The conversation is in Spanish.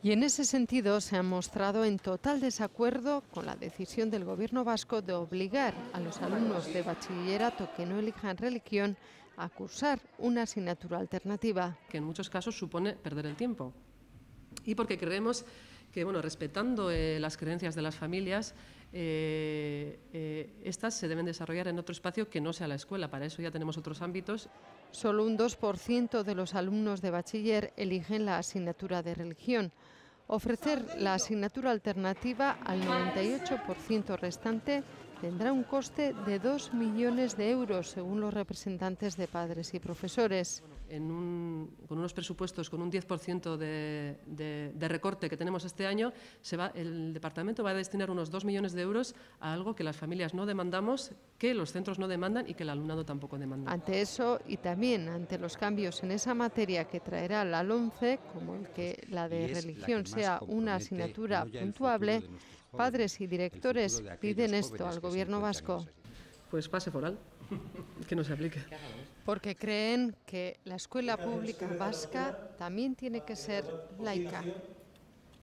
Y en ese sentido se han mostrado en total desacuerdo con la decisión del Gobierno vasco de obligar a los alumnos de bachillerato que no elijan religión a cursar una asignatura alternativa. Que en muchos casos supone perder el tiempo. Y porque creemos que, respetando las creencias de las familias, estas se deben desarrollar en otro espacio que no sea la escuela. Para eso ya tenemos otros ámbitos. Solo un 2% de los alumnos de bachiller eligen la asignatura de religión. Ofrecer la asignatura alternativa al 98% restante tendrá un coste de 2 millones de euros, según los representantes de padres y profesores. Con unos presupuestos, con un 10% de recorte que tenemos este año, el departamento va a destinar unos 2 millones de euros a algo que las familias no demandamos, que los centros no demandan y que el alumnado tampoco demanda. Ante eso y también ante los cambios en esa materia que traerá la LOMCE, como el que la de religión sea una asignatura puntuable, padres y directores piden esto al Gobierno vasco. Pues pase foral, que no se aplique. Porque creen que la escuela pública vasca también tiene que ser laica.